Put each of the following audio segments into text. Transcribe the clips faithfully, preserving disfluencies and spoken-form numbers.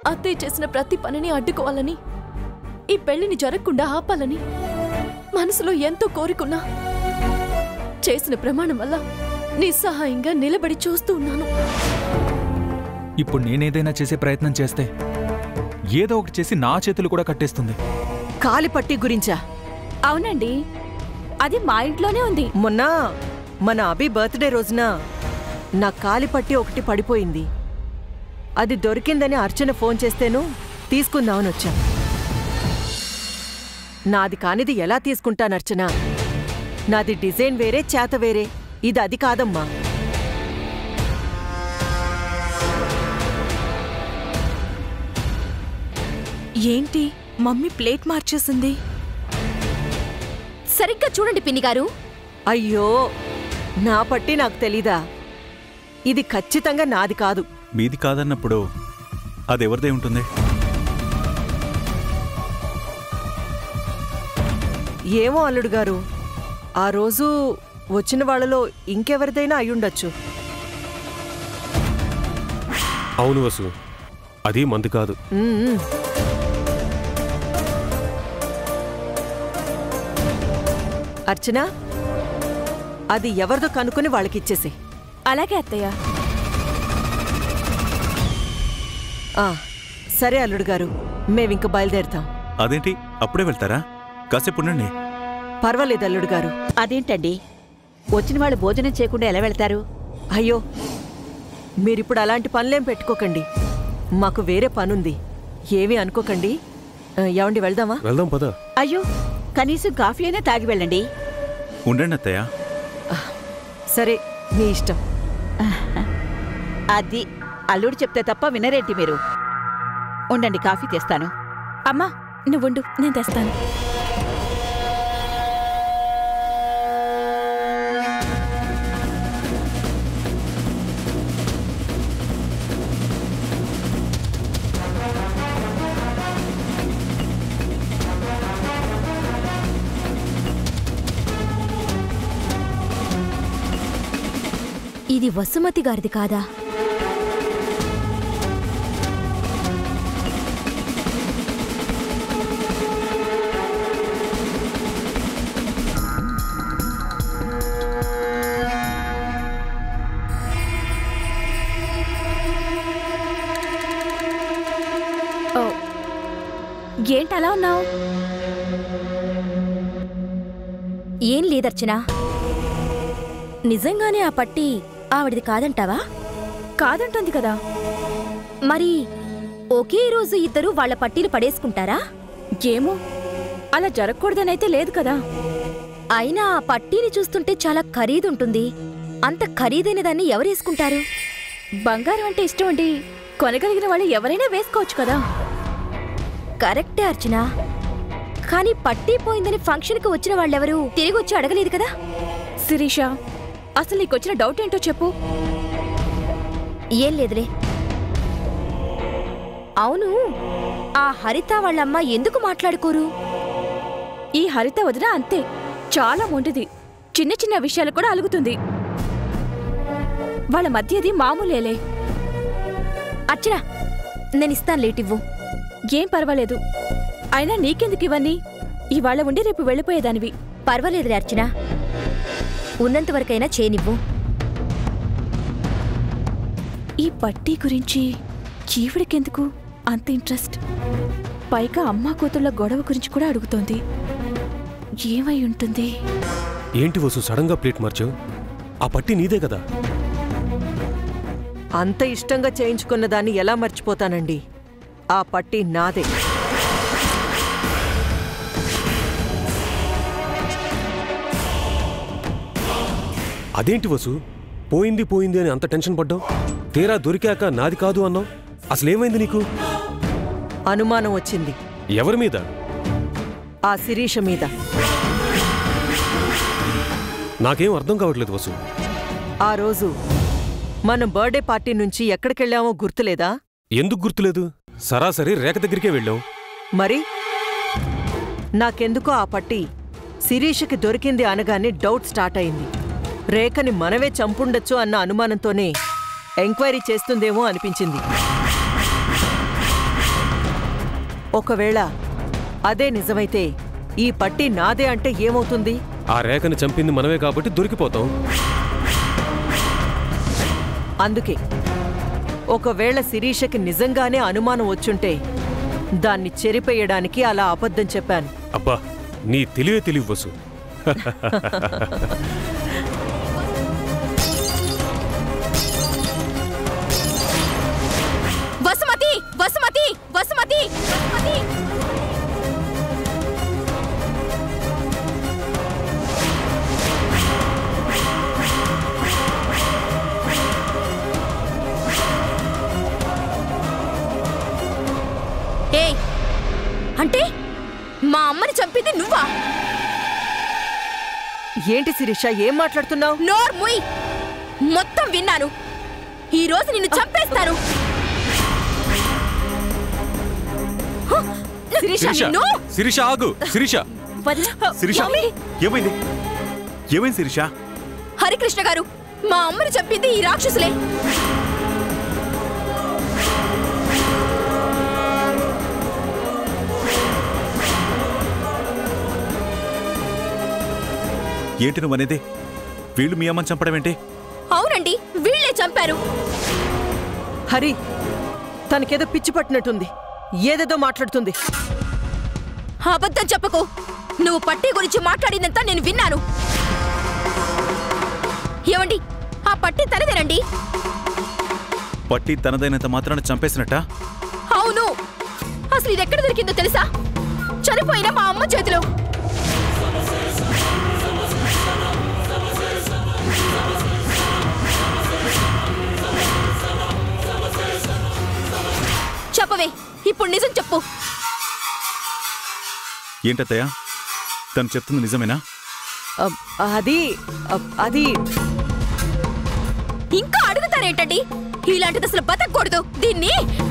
అత్తయ్య చేసిన ప్రతి పనిని అడ్డుకోవాలని, ఈ పెళ్లిని జరగకుండా ఆపాలని మనసులో ఎంతో కోరుకున్నా చేసిన ప్రమాణం వల్ల నిస్సహాయంగా నిలబడి చూస్తూ ఉన్నాను. ఇప్పుడు నేనేదైనా చేసే ప్రయత్నం చేస్తే ఏదో ఒకటి చేసి నా చేతులు కూడా కట్టేస్తుంది. కాలిపట్టి గురించా? అవునండి, అది మా ఇంట్లోనే ఉంది. మొన్న మన అభి బర్త్డే రోజున నా కాలిపట్టి ఒకటి పడిపోయింది. అది దొరికిందని అర్చన ఫోన్ చేస్తేను తీసుకుందామని వచ్చా. నాది కానిది ఎలా తీసుకుంటాను అర్చన? నాది డిజైన్ వేరే, చేత వేరే. ఇది అది కాదమ్మా. ఏంటి మమ్మీ ప్లేట్ మార్చేసింది? సరిగ్గా చూడండి పిన్ని గారు. అయ్యో, నా పట్టి నాకు తెలీదా? ఇది ఖచ్చితంగా నాది కాదు. మీది కాదన్నప్పుడు అదెవరిదే ఉంటుంది? ఏమో అల్లుడు గారు, ఆ రోజు వచ్చిన వాళ్లలో ఇంకెవరిదైనా అయ్యుండొచ్చు. అవును వసు, అది మంది కాదు. అర్చన, అది ఎవరిదో కనుక్కుని వాళ్ళకిచ్చేసి. అలాగే అత్తయ్య. సరే అల్లుడు గారు, మేమింక బయలుదేరుతాం. అదేంటి అప్పుడే వెళ్తారా? కాసేపు ఉండండి. పర్వాలేదు అల్లుడు గారు. అదేంటండి, వచ్చిన వాళ్ళు భోజనం చేయకుండా ఎలా వెళ్తారు? అయ్యో, మీరిప్పుడు అలాంటి పనులేం పెట్టుకోకండి. మాకు వేరే పనుంది. ఏమీ అనుకోకండి. ఏమండి, వెళ్దామా? వెళ్దాం పద. అయ్యో, కనీసం కాఫీ అయినా తాగి వెళ్ళండి. ఉండండి అత్తయ్య. సరే, మీ ఇష్టం. అది అల్లుడు చెప్తే తప్ప వినరేంటి మీరు? ఉండండి, కాఫీ తెస్తాను. అమ్మా నువ్వుండు, నేను తెస్తాను. ఇది వసుమతి గారిది కాదా? ఏంటలా ఉన్నావు? ఏం లేదర్చనా, నిజంగానే ఆ పట్టి ఆవిడిది కాదంటావా? కాదంటుంది కదా. మరి ఒకే రోజు ఇద్దరు వాళ్ల పట్టీలు పడేసుకుంటారా? ఏమో, అలా జరగకూడదనైతే లేదు కదా. అయినా ఆ పట్టీని చూస్తుంటే చాలా ఖరీదుంటుంది. అంత ఖరీదైన దాన్ని ఎవరేసుకుంటారు? బంగారం అంటే ఇష్టం అండి, కొనగలిగిన వాళ్ళు ఎవరైనా వేసుకోవచ్చు కదా. కరెక్టే అర్చన, కానీ పట్టీ పోయిందని ఫంక్షన్కి వచ్చిన వాళ్ళెవరూ తిరిగి వచ్చి అడగలేదు కదా. శిరీష, అసలు నీకొచ్చిన డౌట్ ఏంటో చెప్పు. ఏం లేదులే. అవును, ఆ హరిత వాళ్ళమ్మ ఎందుకు మాట్లాడుకోరు? ఈ హరిత వదిన అంతే, చాలా మొండిది. చిన్న చిన్న విషయాలు కూడా అలుగుతుంది. వాళ్ళ మధ్యది మామూలేలే. అర్చన, నేనిస్తాను, లేటివ్వు. ఏం పర్వాలేదు. అయినా నీకెందుకు ఇవన్నీ? ఇవాళ ఉండి రేపు వెళ్ళిపోయేదానివి. పర్వాలేదులే అర్చన, ఉన్నంతవరకైనా చేయనివ్వు. ఈ పట్టీ గురించి చీవుడికెందుకు అంత ఇంట్రెస్ట్? పైగా అమ్మా కూతుళ్ళ గొడవ గురించి కూడా అడుగుతోంది. ఏమై ఉంటుంది? ఏంటి వసు సడన్ గా ప్లేట్ మార్చావు? ఆ పట్టి నీదే కదా. అంత ఇష్టంగా చేయించుకున్న దాన్ని ఎలా మర్చిపోతానండి? ఆ పట్టి నాదే. అదేంటి వసు, పోయింది పోయింది అని అంత టెన్షన్ పడ్డావు? తీరా దొరికాక నాది కాదు అన్నావు. అసలేమైంది నీకు? అనుమానం వచ్చింది. ఎవరి మీద? ఆ శిరీష మీద. నాకేం అర్థం కావట్లేదు వసు. ఆ రోజు మనం బర్త్డే పార్టీ నుంచి ఎక్కడికెళ్ళామో గుర్తులేదా? ఎందుకు గుర్తులేదు? సరాసరి రేఖ దగ్గరికే వెళ్ళాం. మరి నాకెందుకో ఆ పట్టి శిరీషకి దొరికింది అనగానే డౌట్ స్టార్ట్ అయింది. రేఖని మనమే చంపుండొచ్చు అన్న అనుమానంతోనే ఎంక్వైరీ చేస్తుందేమో అనిపించింది. ఒకవేళ అదే నిజమైతే ఈ పట్టి నాదే అంటే ఏమవుతుంది? ఆ రేఖని చంపింది మనమే కాబట్టి దొరికిపోతాం. అందుకే ఒకవేళ శిరీషకి నిజంగానే అనుమానం వచ్చుంటే దాన్ని చెరిపేయడానికి అలా అబద్ధం చెప్పాను. అబ్బా, నీ తెలివే తెలివి వసు. వసుమతి వసుమతి వసుమతి వసుమతి ఏయ్, అంటే మా అమ్మని చంపింది నువ్వా? ఏంటి శిరీష, ఏం మాట్లాడుతున్నావు? నోర్ ముయ్, మొత్తం విన్నాను. ఈ రోజు నిన్ను చంపేస్తాను. శిరీష, నిన్ను శిరీష ఆగు. శిరీష శిరీష ఏమైంది? ఏమైంది శిరీష? హరికృష్ణ గారు, మా అమ్మని చంపింది ఈ రాక్షసులే. ఏంటి నువ్వు అనేది? వీళ్ళు మీ అమ్మని చంపడం ఏంటి? అవునండి, వీళ్లే చంపారు. హరి, తనకేదో పిచ్చి పట్టినట్టుంది, ఏదేదో మాట్లాడుతుంది. అబద్ధం చెప్పకు. నువ్వు పట్టి గురించి మాట్లాడినంత నేను విన్నాను. ఏమండి, ఆ పట్టి తనదేనండి. పట్టి తనదైనంత మాత్రాన చంపేసినట్ట? అవును. అసలు ఇది ఎక్కడ దొరికిందో తెలుసా? చనిపోయిన మా అమ్మ చేతిలో. చెప్పవే, ఇప్పుడు నిజం చెప్పు. ఏంటత్తయ్య, తను చెప్తుంది నిజమేనా? అబ్, అది అబ్, అది ఇంకా అడుగుతారేంటండి? ఇలాంటిది అసలు బతకూడదు. దీన్ని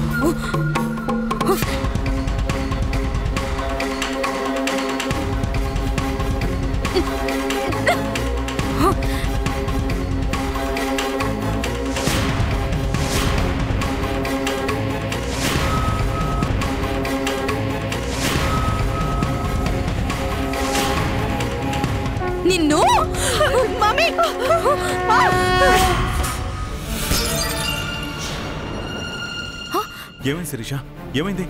నిన్ను మమ్మీ ఏమైంది శిరీష? ఏమైంది?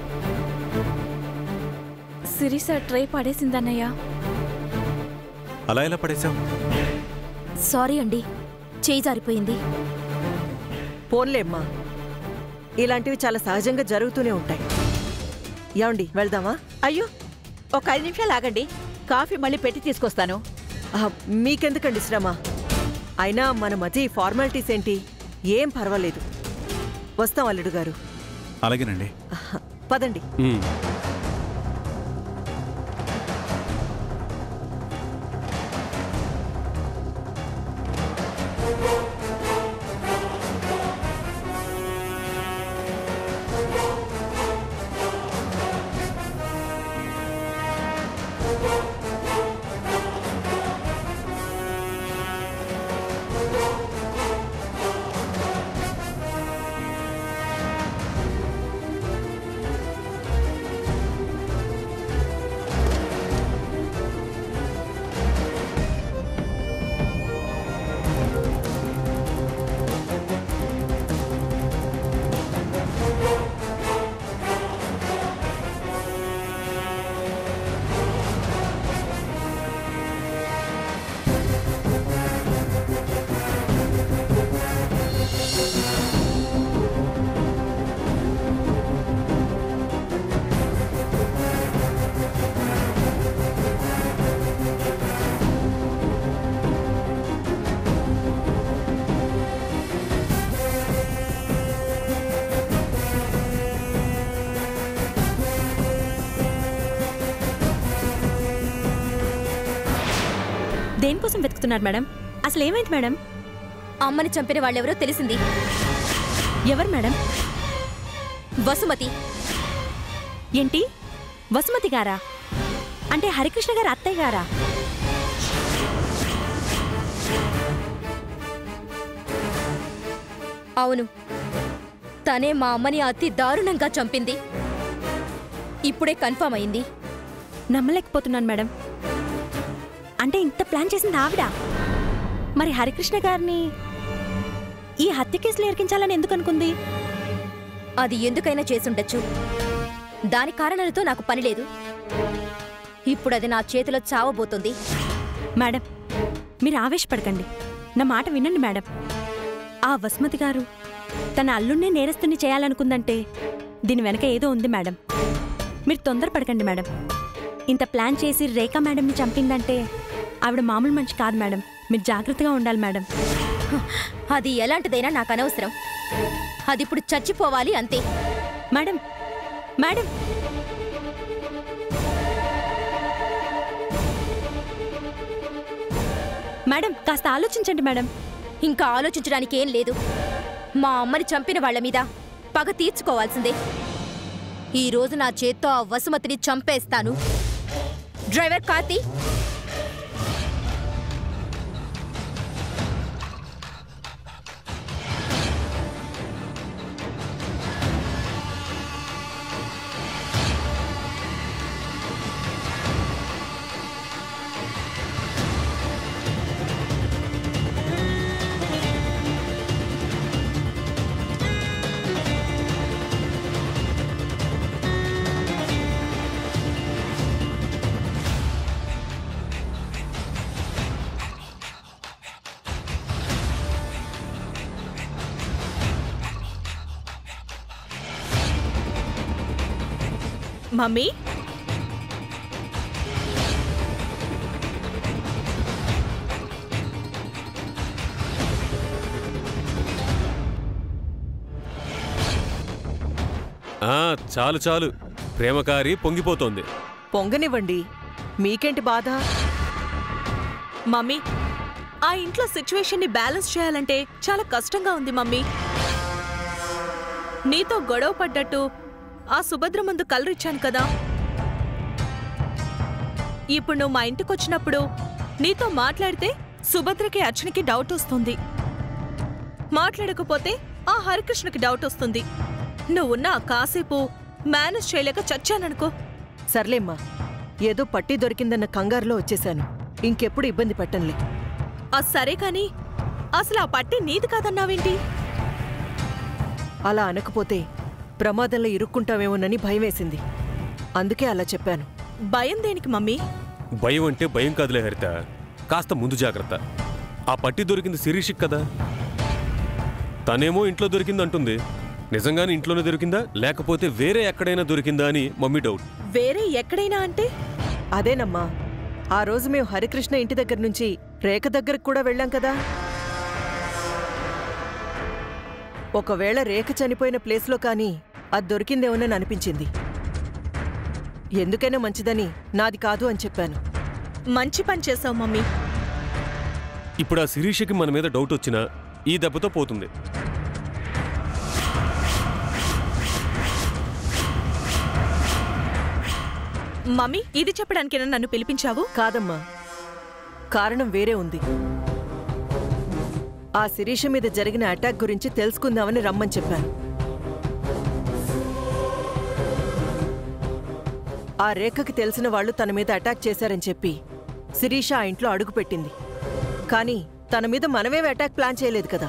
శిరీష ట్రై పడేసిందన్నయ్య. అలా ఎలా పడేశావు? సారీ అండి, చేయి జారిపోయింది. పోన్లేమ్మా, ఇలాంటివి చాలా సహజంగా జరుగుతూనే ఉంటాయి. ఏమండి, వెళ్దామా? అయ్యో, ఒక ఐదు నిమిషాలు ఆగండి, కాఫీ మళ్ళీ పెట్టి తీసుకొస్తాను. ఆ, మీకెందుకండి శ్రమ? అయినా మన మధ్య ఈ ఫార్మాలిటీస్ ఏంటి? ఏం పర్వాలేదు. వస్తాం అల్లుడు గారు. అలాగేనండి. పదండి. ఉమ్. దేనికోసం వెతుకుతున్నారు మేడం? అసలు ఏమైంది మేడం? అమ్మని చంపిన వాళ్ళెవరో తెలిసింది. ఎవరు మేడం? వసుమతి. ఏంటి, వసుమతి గారా? అంటే హరికృష్ణ గారు అత్తయ్య గారా? అవును, తనే మా అమ్మని అతి దారుణంగా చంపింది. ఇప్పుడే కన్ఫర్మ్ అయింది. నమ్మలేకపోతున్నాను మేడం. అంటే ఇంత ప్లాన్ చేసింది ఆవిడ. మరి హరికృష్ణ గారిని ఈ హత్య కేసులో ఇరికించాలని ఎందుకు అనుకుంది? అది ఎందుకైనా చేసుండొచ్చు. దాని కారణాలతో నాకు పని లేదు. ఇప్పుడు అది నా చేతిలో చావబోతుంది. మేడం, మీరు ఆవేశపడకండి. నా మాట వినండి మేడం. ఆ వసుమతి గారు తన అల్లుణ్ణే నేరస్తుని చేయాలనుకుందంటే దీని వెనక ఏదో ఉంది మేడం. మీరు తొందరపడకండి మేడం. ఇంత ప్లాన్ చేసి రేఖా మేడంని చంపిందంటే ఆవిడ మామూలు మనిషి కాదు మేడం. మీరు జాగ్రత్తగా ఉండాలి మేడం. అది ఎలాంటిదైనా నాకు అనవసరం. అది ఇప్పుడు చచ్చిపోవాలి అంతే. మేడం మేడం మేడం కాస్త ఆలోచించండి మేడం. ఇంకా ఆలోచించడానికి ఏం లేదు. మా అమ్మని చంపిన వాళ్ల మీద పగ తీర్చుకోవాల్సిందే. ఈ రోజు నా చేత్తో ఆ వసుమతిని చంపేస్తాను. డ్రైవర్ కార్తీ, మమ్మీ, ఆ, చాలు చాలు. ప్రేమకారి పొంగిపోతోంది. పొంగనివ్వండి, మీకేంటి బాధ? మమ్మీ, ఆ ఇంట్లో సిచ్యువేషన్ని బ్యాలెన్స్ చేయాలంటే చాలా కష్టంగా ఉంది మమ్మీ. నీతో గొడవ పడ్డట్టు ఆ సుభద్ర ముందు కలరిచ్చాను కదా. ఇప్పుడు నువ్వు మా ఇంటికొచ్చినప్పుడు నీతో మాట్లాడితే సుభద్రకి అర్చనకి డౌట్ వస్తుంది. మాట్లాడకపోతే ఆ హరికృష్ణకి డౌట్ వస్తుంది. నువ్వున్నా కాసేపు మేనేజ్ చేయలేక చచ్చాననుకో. సర్లేమ్మా, ఏదో పట్టి దొరికిందన్న కంగారులో వచ్చేశాను. ఇంకెప్పుడు ఇబ్బంది పెట్టంలే. ఆ సరే కాని అసలు ఆ పట్టి నీది కాదన్నావేంటి? అలా అనకపోతే ప్రమాదంలో ఇరుక్కుంటావేమోనని భయమేసింది. అందుకే అలా చెప్పాను. భయం దేనికి మమ్మీ? భయం అంటే భయం కాదులే హరిత, కాస్త ముందు జాగ్రత్త. ఆ పట్టి దొరికింది శిరీషిక్ కదా. తనేమో ఇంట్లో దొరికిందంటుంది. నిజంగానే ఇంట్లోనే దొరికిందా లేకపోతే వేరే ఎక్కడైనా దొరికిందా అని మమ్మీ డౌట్. వేరే ఎక్కడైనా అంటే? అదేనమ్మా, ఆ రోజు మేము హరికృష్ణ ఇంటి దగ్గర నుంచి రేఖ దగ్గరకు కూడా వెళ్ళాం కదా. ఒకవేళ రేఖ చనిపోయిన ప్లేస్లో కానీ అది దొరికిందేమోనని అనిపించింది. ఎందుకైనా మంచిదని నాది కాదు అని చెప్పాను. మంచి పని చేసావు మమ్మీ. ఇప్పుడు ఆ శిరీషకి మన మీద డౌట్ వచ్చినా ఈ దెబ్బతో పోతుంది. మమ్మీ, ఇది చెప్పడానికేనా నన్ను పిలిపించావు? కాదమ్మా, కారణం వేరే ఉంది. ఆ శిరీష మీద జరిగిన అటాక్ గురించి తెలుసుకుందామని రమ్మని చెప్పాను. ఆ రేఖకి తెలిసిన వాళ్ళు తన మీద అటాక్ చేశారని చెప్పి శిరీష ఆ ఇంట్లో అడుగుపెట్టింది. కానీ తన మీద మనమేం అటాక్ ప్లాన్ చేయలేదు కదా.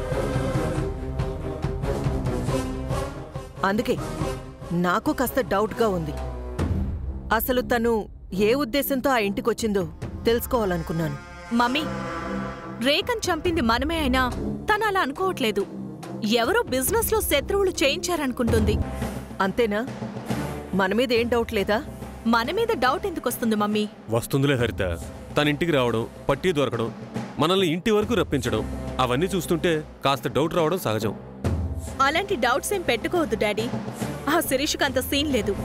అందుకే నాకు కాస్త డౌట్గా ఉంది. అసలు తను ఏ ఉద్దేశంతో ఆ ఇంటికొచ్చిందో తెలుసుకోవాలనుకున్నాను. మమ్మీ, రేఖను చంపింది మనమే అయినా తను అలా అనుకోవట్లేదు. ఎవరో బిజినెస్లో శత్రువులు చేయించారనుకుంటుంది. అంతేనా? మన మీద ఏం డౌట్ లేదా? మన మీద డౌట్ ఎందుకు వస్తుంది మమ్మీ? వస్తుందిలే హరిత. తన ఇంటికి రావడం, పట్టీ దొరకడం, మనల్ని ఇంటి వరకు రప్పించడం, అవన్నీ చూస్తుంటే కాస్త డౌట్ రావడం సహజం. అలాంటి డౌట్స్ ఏం పెట్టుకోవద్దు డాడీ. ఆ శిరీష్కి అంత సీన్ లేదు.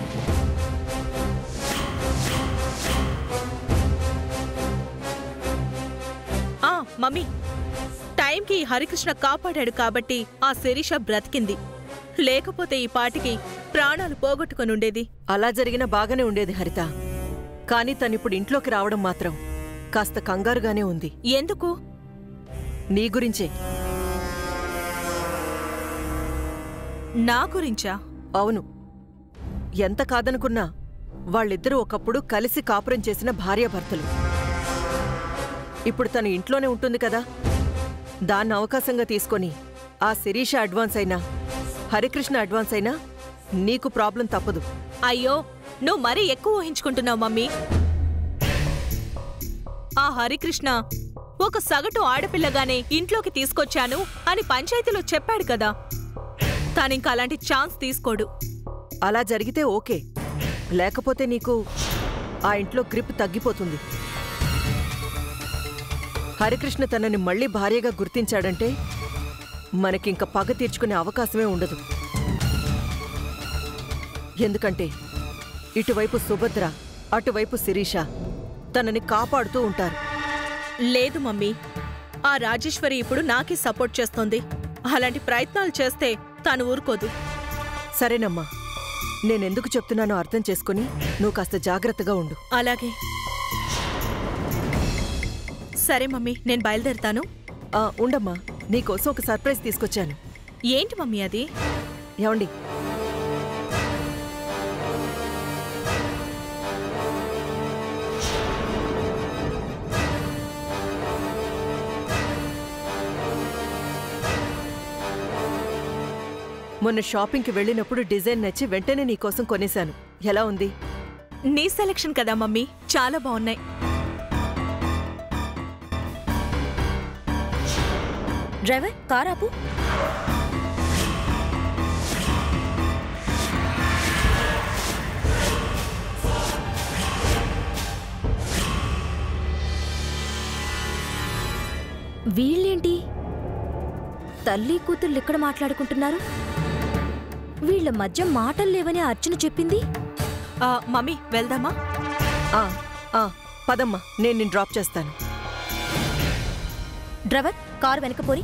ఆ మమ్మీ, టైంకి హరికృష్ణ కాపాడాడు కాబట్టి ఆ శిరీష బ్రతికింది. లేకపోతే ఈ పాటికి ప్రాణాలు పోగొట్టుకుని ఉండేది. అలా జరిగినా బాగానే ఉండేది హరిత. కానీ తనిప్పుడు ఇంట్లోకి రావడం మాత్రం కాస్త కంగారుగానే ఉంది. ఎందుకు? నీ గురించే. నా గురించా? అవును. ఎంత కాదనుకున్నా వాళ్ళిద్దరూ ఒకప్పుడు కలిసి కాపురం చేసిన భార్యాభర్తలు. ఇప్పుడు తను ఇంట్లోనే ఉంటుంది కదా, దాన్ని అవకాశంగా తీసుకొని ఆ శిరీష అడ్వాన్స్ అయినా హరికృష్ణ అడ్వాన్స్ అయినా నీకు ప్రాబ్లం తప్పదు. అయ్యో, నువ్వు మరీ ఎక్కువ ఊహించుకుంటున్నావు మమ్మీ. ఆ హరికృష్ణ ఒక సగటు ఆడపిల్లగానే ఇంట్లోకి తీసుకొచ్చాను అని పంచాయతీలో చెప్పాడు కదా, తానింక అలాంటి ఛాన్స్ తీసుకోడు. అలా జరిగితే ఓకే, లేకపోతే నీకు ఆ ఇంట్లో గ్రిప్ తగ్గిపోతుంది. హరికృష్ణ తనని మళ్లీ భార్యగా గుర్తించాడంటే మనకింక పగ తీర్చుకునే అవకాశమే ఉండదు. ఎందుకంటే ఇటువైపు సుభద్ర, అటువైపు శిరీష తనని కాపాడుతూ ఉంటారు. లేదు మమ్మీ, ఆ రాజేశ్వరి ఇప్పుడు నాకే సపోర్ట్ చేస్తోంది. అలాంటి ప్రయత్నాలు చేస్తే తాను ఊరుకోదు. సరేనమ్మా, నేనెందుకు చెప్తున్నానో అర్థం చేసుకుని నువ్వు కాస్త జాగ్రత్తగా ఉండు. అలాగే. సరే మమ్మీ, నేను బయలుదేరుతాను. ఆ, ఉండమ్మా, నీకోసం ఒక సర్ప్రైజ్ తీసుకొచ్చాను. ఏంటి మమ్మీ అది? ఏమండి, మొన్న షాపింగ్కి వెళ్ళినప్పుడు డిజైన్ నచ్చి వెంటనే నీకోసం కొనేశాను. ఎలా ఉంది? నీ సెలక్షన్ కదా మమ్మీ, చాలా బాగున్నాయి. డ్రైవర్, కార్ ఆపు. వీళ్ళేంటి తల్లి కూతుళ్ళు ఇక్కడ మాట్లాడుకుంటున్నారు? వీళ్ల మధ్య మాటలు లేవని అర్చన చెప్పింది. మమ్మీ, వెళ్దామా? పదమ్మా, నేను నిన్ను డ్రాప్ చేస్తాను. డ్రైవర్, కారు వెనకపోరి.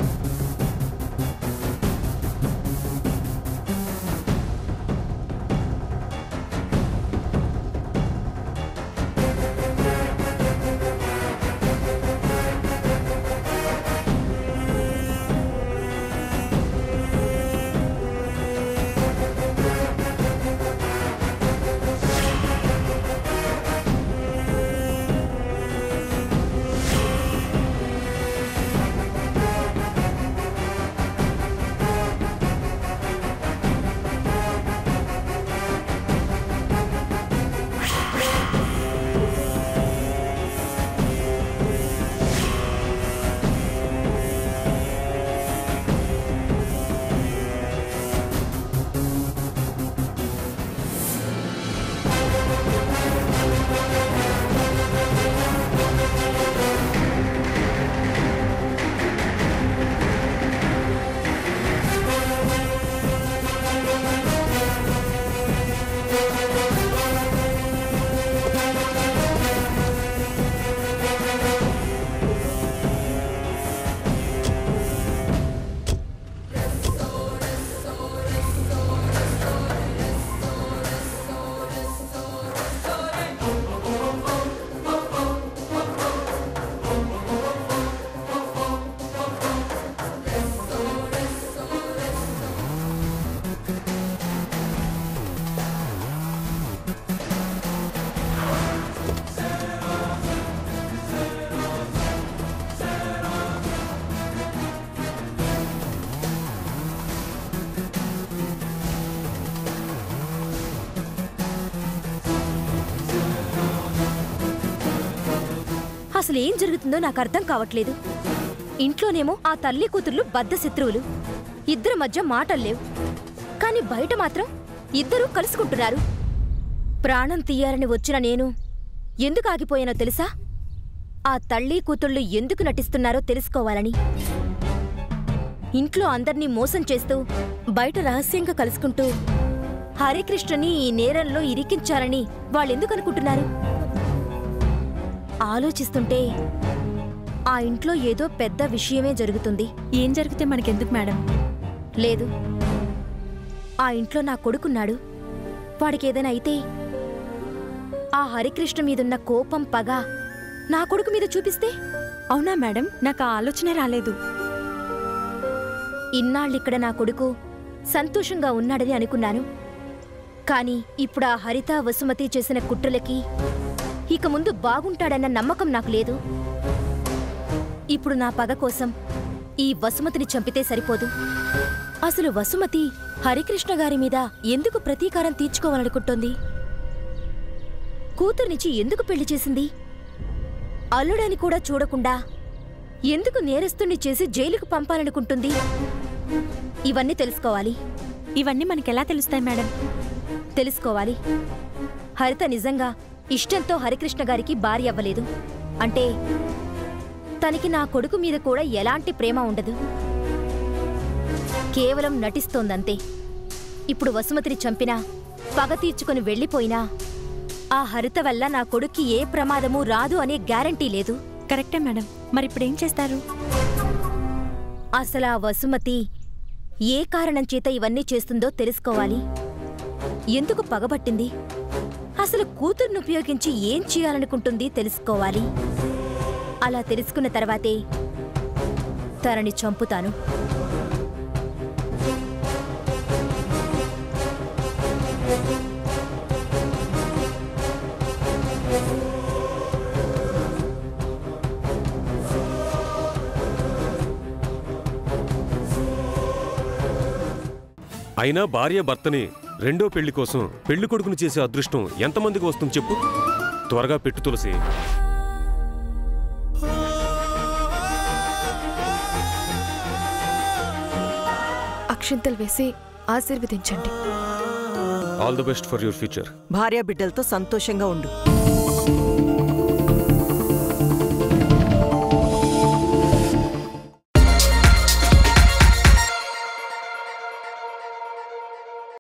అసలు ఏం జరుగుతుందో నాకు అర్థం కావట్లేదు. ఇంట్లోనేమో ఆ తల్లి కూతుర్లు బద్ధ శత్రువులు, ఇద్దరి మధ్య మాటలు లేవు. కానీ బయట మాత్రం ఇద్దరూ కలుసుకుంటున్నారు. ప్రాణం తీయాలని వచ్చిన నేను ఎందుకు ఆగిపోయానో తెలుసా? ఆ తల్లి కూతుళ్ళు ఎందుకు నటిస్తున్నారో తెలుసుకోవాలని. ఇంట్లో అందర్నీ మోసం చేస్తూ బయట రహస్యంగా కలుసుకుంటూ హరికృష్ణని ఈ నేరంలో ఇరికించాలని వాళ్ళెందుకు అనుకుంటున్నారు? ఆలోచిస్తుంటే ఆ ఇంట్లో ఏదో పెద్ద విషయమే జరుగుతుంది. ఏం జరిగితే మనకెందుకు మేడం? లేదు, ఆ ఇంట్లో నా కొడుకున్నాడు. వాడికేదైనా అయితే ఆ హరికృష్ణ మీదున్న కోపం, పగ నా కొడుకు మీద చూపిస్తే? అవునా మేడం? నాకు ఆ ఆలోచనే రాలేదు. ఇన్నాళ్ళిక్కడ నా కొడుకు సంతోషంగా ఉన్నాడని అనుకున్నాను. కానీ ఇప్పుడు ఆ హరిత వసుమతి చేసిన కుట్రలకి ఇక ముందు బాగుంటాడన్న నమ్మకం నాకు లేదు. ఇప్పుడు నా పగ కోసం ఈ వసుమతిని చంపితే సరిపోదు. అసలు వసుమతి హరికృష్ణ గారి మీద ఎందుకు ప్రతీకారం తీర్చుకోవాలనుకుంటోంది? కూతుర్నిచ్చి ఎందుకు పెళ్లి చేసింది? అల్లుడని కూడా చూడకుండా ఎందుకు నేరస్తుణ్ణి చేసి జైలుకు పంపాలనుకుంటుంది? ఇవన్నీ తెలుసుకోవాలి. ఇవన్నీ మనకెలా తెలుస్తాయి మేడం? తెలుసుకోవాలి. హరిత నిజంగా ఇష్టంతో హరికృష్ణ గారికి భార్య అవ్వలేదు అంటే తనకి నా కొడుకు మీద కూడా ఎలాంటి ప్రేమ ఉండదు. కేవలం నటిస్తోందంతే. ఇప్పుడు వసుమతిని చంపినా పగ తీర్చుకుని వెళ్ళిపోయినా ఆ హరిత వల్ల నా కొడుక్కి ఏ ప్రమాదమూ రాదు అనే గ్యారంటీ లేదు. కరెక్టే మేడం. మరిప్పుడేం చేస్తారు? అసలు ఆ వసుమతి ఏ కారణం చేత ఇవన్నీ చేస్తుందో తెలుసుకోవాలి. ఎందుకు పగబట్టింది? అసలు కూతుర్ను ఉపయోగించి ఏం చేయాలనుకుంటుంది తెలుసుకోవాలి. అలా తెలుసుకున్న తర్వాతే తనని చంపుతాను. అయినా భార్య భర్తని రెండో పెళ్లి కోసం పెళ్లి కొడుకుని చేసే అదృష్టం ఎంతమందికి వస్తుంది చెప్పు? త్వరగా పెట్టు తులసి. అక్షింతలు వేసి ఆశీర్వదించండి. All the best for your future. భార్యా బిడ్డలతో సంతోషంగా ఉండు.